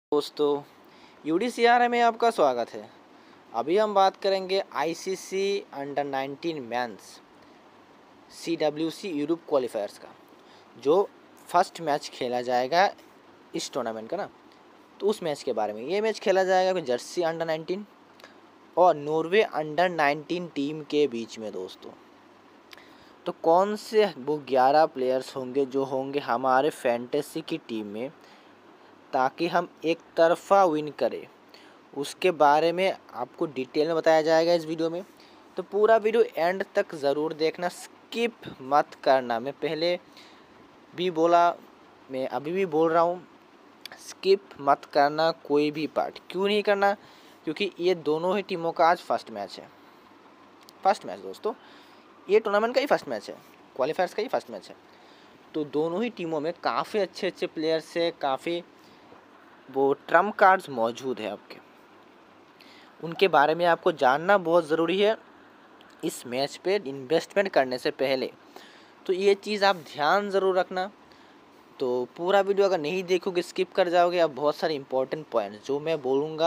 दोस्तों, यूडीसीआर में आपका स्वागत है। अभी हम बात करेंगे ICC under 19 men's CWC Europe qualifiers का, जो फर्स्ट मैच खेला जाएगा इस टूर्नामेंट का ना। तो उस मैच के बारे में, ये मैच खेला जाएगा जर्सी अंडर 19 और नॉर्वे अंडर 19 टीम के बीच में दोस्तों। तो कौन से वो 11 प्लेयर्स होंगे जो होंगे हमारे फैंटेसी की टीम में, ताकि हम एक तरफा विन करें, उसके बारे में आपको डिटेल में बताया जाएगा इस वीडियो में। तो पूरा वीडियो एंड तक ज़रूर देखना, स्किप मत करना। मैं पहले भी बोला, मैं अभी भी बोल रहा हूँ, स्किप मत करना कोई भी पार्ट। क्यों नहीं करना? क्योंकि ये दोनों ही टीमों का आज फर्स्ट मैच है। फर्स्ट मैच दोस्तों, ये टूर्नामेंट का ही फर्स्ट मैच है, क्वालिफायर्स का ही फर्स्ट मैच है। तो दोनों ही टीमों में काफ़ी अच्छे अच्छे प्लेयर्स है, काफ़ी वो ट्रम्प कार्ड्स मौजूद है आपके, उनके बारे में आपको जानना बहुत ज़रूरी है इस मैच पे इन्वेस्टमेंट करने से पहले। तो ये चीज़ आप ध्यान ज़रूर रखना। तो पूरा वीडियो अगर नहीं देखोगे, स्किप कर जाओगे, अब बहुत सारे इंपॉर्टेंट पॉइंट्स जो मैं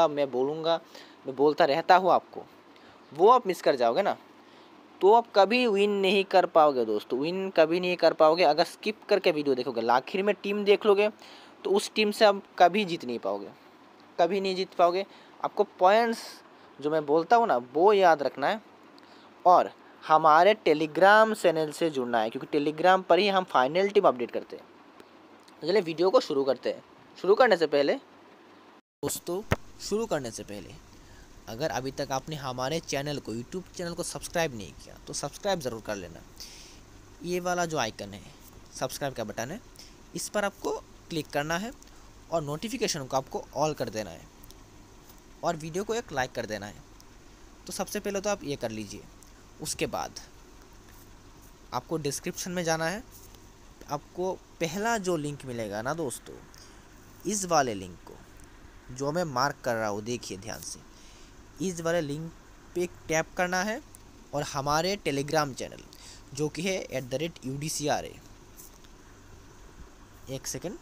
बोलता रहता हूँ आपको, वो आप मिस कर जाओगे ना, तो आप कभी विन नहीं कर पाओगे दोस्तों। विन कभी नहीं कर पाओगे अगर स्किप करके वीडियो देखोगे। आखिर में टीम देख लोगे तो उस टीम से आप कभी जीत नहीं पाओगे, कभी नहीं जीत पाओगे। आपको पॉइंट्स जो मैं बोलता हूँ ना, वो याद रखना है और हमारे टेलीग्राम चैनल से जुड़ना है, क्योंकि टेलीग्राम पर ही हम फाइनल टीम अपडेट करते हैं। तो चलिए वीडियो को शुरू करते हैं। शुरू करने से पहले अगर अभी तक आपने हमारे चैनल को, यूट्यूब चैनल को सब्सक्राइब नहीं किया तो सब्सक्राइब ज़रूर कर लेना। ये वाला जो आइकन है, सब्सक्राइब का बटन है, इस पर आपको क्लिक करना है और नोटिफिकेशन को आपको ऑल कर देना है और वीडियो को एक लाइक कर देना है। तो सबसे पहले तो आप ये कर लीजिए। उसके बाद आपको डिस्क्रिप्शन में जाना है। आपको पहला जो लिंक मिलेगा ना दोस्तों, इस वाले लिंक को जो मैं मार्क कर रहा हूँ, देखिए ध्यान से, इस वाले लिंक पे टैप करना है और हमारे टेलीग्राम चैनल जो कि है @UDCRA, एक सेकंड,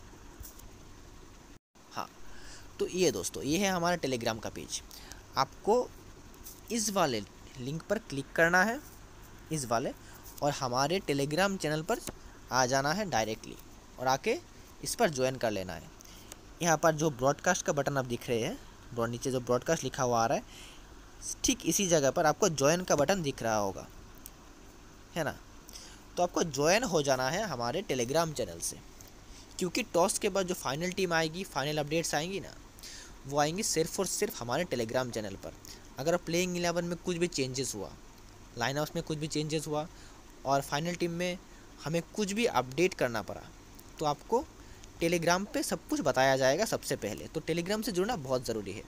हाँ, तो ये दोस्तों, ये है हमारा टेलीग्राम का पेज। आपको इस वाले लिंक पर क्लिक करना है, इस वाले, और हमारे टेलीग्राम चैनल पर आ जाना है डायरेक्टली और आके इस पर ज्वाइन कर लेना है। यहाँ पर जो ब्रॉडकास्ट का बटन आप दिख रहे हैं, नीचे जो ब्रॉडकास्ट लिखा हुआ आ रहा है, ठीक इसी जगह पर आपको ज्वाइन का बटन दिख रहा होगा, है ना। तो आपको ज्वाइन हो जाना है हमारे टेलीग्राम चैनल से, क्योंकि टॉस के बाद जो फाइनल टीम आएगी, फाइनल अपडेट्स आएंगी ना, वो आएंगी सिर्फ और सिर्फ हमारे टेलीग्राम चैनल पर। अगर प्लेइंग 11 में कुछ भी चेंजेस हुआ, लाइनअप्स में कुछ भी चेंजेस हुआ और फाइनल टीम में हमें कुछ भी अपडेट करना पड़ा, तो आपको टेलीग्राम पे सब कुछ बताया जाएगा सबसे पहले। तो टेलीग्राम से जुड़ना बहुत ज़रूरी है।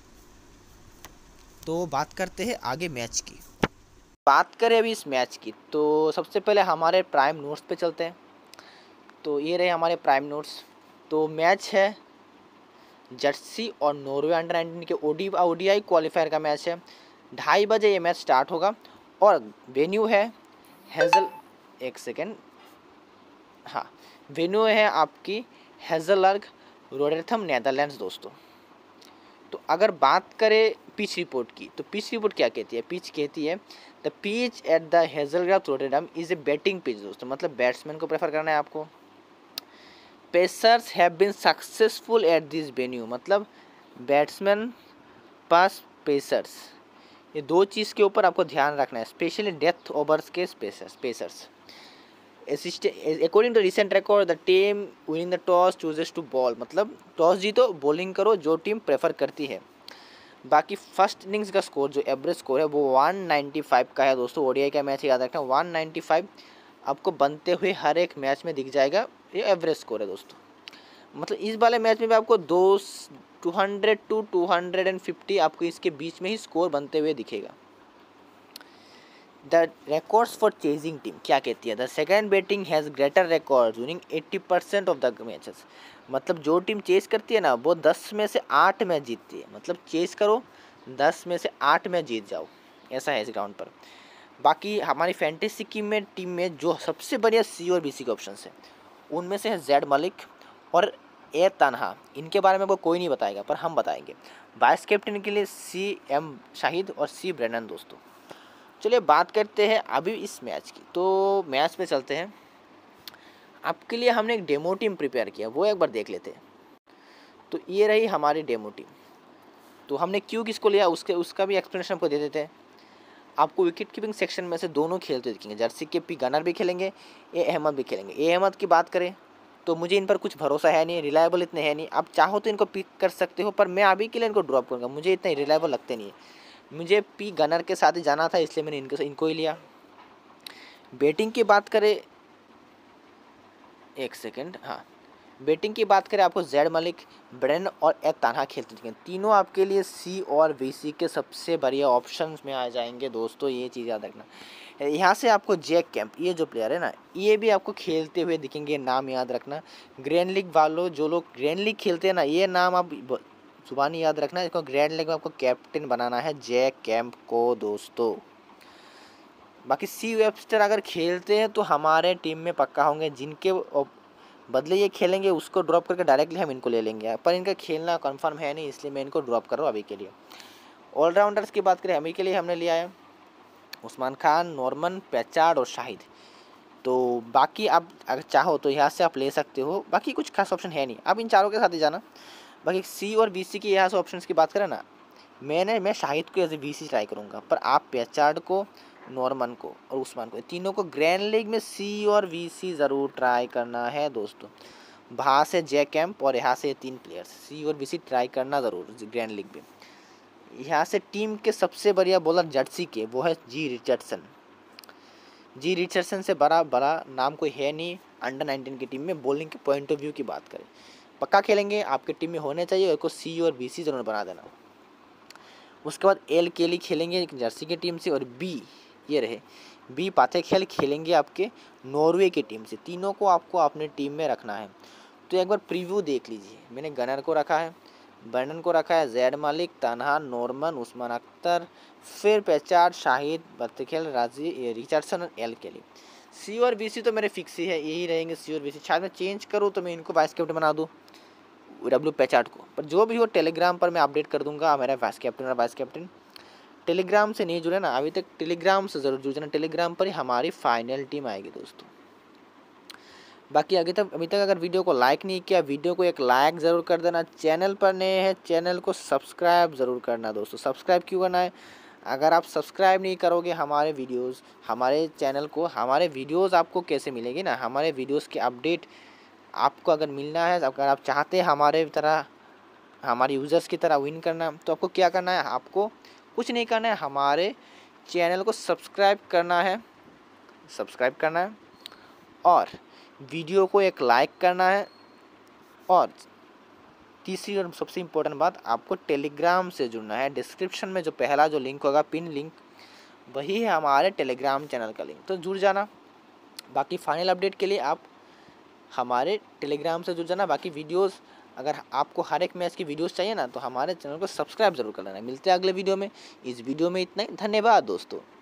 तो बात करते हैं आगे मैच की। बात करें अभी इस मैच की, तो सबसे पहले हमारे प्राइम नोट्स पे चलते हैं। तो ये रहे हमारे प्राइम नोट्स। तो मैच है जर्सी और नॉर्वे अंडर 19 के ODI क्वालिफायर का मैच है। 2:30 बजे ये मैच स्टार्ट होगा और वेन्यू है हेज़ल, एक सेकेंड, हाँ, वेन्यू है आपकी हेज़लबर्ग, रोटरडैम, नेदरलैंड्स दोस्तों। तो अगर बात करें पिच रिपोर्ट की, तो पिच रिपोर्ट क्या कहती है? पिच कहती है the pitch at the Hazelberg Rotterdam is a batting pitch दोस्तों, मतलब बैट्समैन को प्रेफर करना है आपको। Pacers have been successful at this venue, मतलब बैट्समैन पास पेसर्स, ये दो चीज़ के ऊपर आपको ध्यान रखना है, स्पेशली डेथ ओवर्स के pacers. According to recent record the team winning the toss chooses to bowl, मतलब टॉस जीतो बॉलिंग करो, जो टीम प्रेफर करती है। बाकी फर्स्ट इनिंग्स का स्कोर, जो एवरेज स्कोर है, वो 195 का है दोस्तों। ODI का मैच याद रखना, 195 आपको बनते हुए हर एक मैच में दिख जाएगा, ये एवरेज स्कोर है दोस्तों। मतलब इस वाले मैच में भी आपको 200 to 250 आपको इसके बीच में ही स्कोर बनते हुए दिखेगा। The records for chasing team क्या कहती है? The second batting has greater record winning 80% of the matches, मतलब जो टीम चेस करती है ना, वो 10 में से 8 मैच जीतती है। मतलब चेस करो, 10 में से 8 मैच जीत जाओ, ऐसा है इस ग्राउंड पर। बाकी हमारी फैंटेसी की टीम में जो सबसे बढ़िया C और BC के ऑप्शन है, उनमें से है जेड मलिक और ए तन्हा, इनके बारे में आपको कोई नहीं बताएगा पर हम बताएंगे। वाइस कैप्टन के लिए CM शाहिद और C ब्रेनन दोस्तों। चलिए बात करते हैं अभी इस मैच की, तो मैच पे चलते हैं। आपके लिए हमने एक डेमो टीम प्रिपेयर किया, वो एक बार देख लेते हैं। तो ये रही हमारी डेमो टीम। तो हमने क्यों किसको लिया उसका भी एक्सप्लेनेशन आपको दे देते हैं। आपको विकेट कीपिंग सेक्शन में से दोनों खेलते दिखेंगे, जर्सी के पी गनर भी खेलेंगे, ए अहमद भी खेलेंगे। ए अहमद की बात करें तो मुझे इन पर कुछ भरोसा है नहीं, रिलायबल इतने है नहीं। आप चाहो तो इनको पिक कर सकते हो, पर मैं अभी के लिए इनको ड्रॉप करूँगा, मुझे इतने रिलायबल लगते नहीं है। मुझे पी गनर के साथ ही जाना था, इसलिए मैंने इनको ही लिया। बैटिंग की बात करें, एक सेकेंड, हाँ, बैटिंग की बात करें आपको जेड मलिक, ब्रेन और ए तानहा खेलते दिखेंगे। तीनों आपके लिए C और VC के सबसे बढ़िया ऑप्शंस में आ जाएंगे दोस्तों, ये चीज़ याद रखना। यहाँ से आपको जैक कैंप, ये जो प्लेयर है ना, ये भी आपको खेलते हुए दिखेंगे, नाम याद रखना। ग्रैंड लीग वालों, जो लोग ग्रैंड लीग खेलते हैं ना, ये नाम आप जुबानी याद रखना। इसको ग्रैंड लीग में आपको कैप्टन बनाना है, जैक कैंप को दोस्तों। बाकी C वेबस्टर अगर खेलते हैं तो हमारे टीम में पक्का होंगे, जिनके बदले ये खेलेंगे उसको ड्रॉप करके डायरेक्टली हम इनको ले लेंगे, पर इनका खेलना कंफर्म है नहीं, इसलिए मैं इनको ड्रॉप कर रहा हूँ अभी के लिए। ऑलराउंडर्स की बात करें, अभी के लिए हमने लिया है उस्मान खान, नॉर्मन, पैचार्ड और शाहिद। तो बाकी आप अगर चाहो तो यहाँ से आप ले सकते हो, बाकी कुछ खास ऑप्शन है नहीं, आप इन चारों के साथ ही जाना। बाकी C और VC की यहाँ से ऑप्शन की बात करें ना, मैं शाहिद को एज ए VC ट्राई करूँगा, पर आप पैचार्ड को, नॉर्मन को और उस्मान को, तीनों को ग्रैंड लीग में C और VC ज़रूर ट्राई करना है दोस्तों। वहाँ से जैक कैंप और यहाँ से 3 प्लेयर्स C और VC ट्राई करना ज़रूर ग्रैंड लीग में। यहाँ से टीम के सबसे बढ़िया बॉलर जर्सी के, वो है जी रिचर्डसन से बड़ा नाम कोई है नहीं अंडर 19 की टीम में। बॉलिंग के पॉइंट ऑफ व्यू की बात करें, पक्का खेलेंगे, आपके टीम में होने चाहिए, और को C और VC ज़रूर बना देना। उसके बाद एल केली खेलेंगे जर्सी की टीम से, और ये रहे B पाथेखेल खेलेंगे आपके नॉर्वे की टीम से। तीनों को आपको अपने टीम में रखना है। तो एक बार प्रीव्यू देख लीजिए, मैंने गनर को रखा है, बर्नन को रखा है, जेड मलिक, तन्हा, नॉर्मन, उस्मान अख्तर, फिर पैचार्ड, शाहिद, पाथेखेल, राजी, रिचर्डसन और एल केली। C और VC तो मेरे फिक्स ही है, यही रहेंगे C और VC। शायद मैं चेंज करूँ तो मैं इनको वाइस कैप्टन बना दूँ, W पैचार्ड को, पर जो भी हो टेलीग्राम पर मैं अपडेट कर दूंगा मेरा वाइस कैप्टन और वाइस कैप्टन। टेलीग्राम से नहीं जुड़े ना अभी तक, टेलीग्राम से ज़रूर जुड़ जाना, टेलीग्राम पर ही हमारी फाइनल टीम आएगी दोस्तों। बाकी अभी तक अगर वीडियो को लाइक नहीं किया, वीडियो को एक लाइक ज़रूर कर देना। चैनल पर नए हैं, चैनल को सब्सक्राइब ज़रूर करना दोस्तों। सब्सक्राइब क्यों करना है, अगर आप सब्सक्राइब नहीं करोगे हमारे वीडियोज़, हमारे चैनल को, हमारे वीडियोज़ आपको कैसे मिलेगी ना, हमारे वीडियोज़ की अपडेट आपको अगर मिलना है, अगर आप चाहते हैं हमारे तरह, हमारे यूज़र्स की तरह विन करना, तो आपको क्या करना है, आपको कुछ नहीं करना है, हमारे चैनल को सब्सक्राइब करना है और वीडियो को एक लाइक करना है। और तीसरी और सबसे इम्पोर्टेंट बात, आपको टेलीग्राम से जुड़ना है। डिस्क्रिप्शन में जो पहला जो लिंक होगा, पिन लिंक, वही है हमारे टेलीग्राम चैनल का लिंक, तो जुड़ जाना। बाकी फाइनल अपडेट के लिए आप हमारे टेलीग्राम से जुड़ जाना। बाकी वीडियोज़, अगर आपको हर एक मैच की वीडियोस चाहिए ना, तो हमारे चैनल को सब्सक्राइब ज़रूर कर लेना। मिलते हैं अगले वीडियो में। इस वीडियो में इतना ही, धन्यवाद दोस्तों।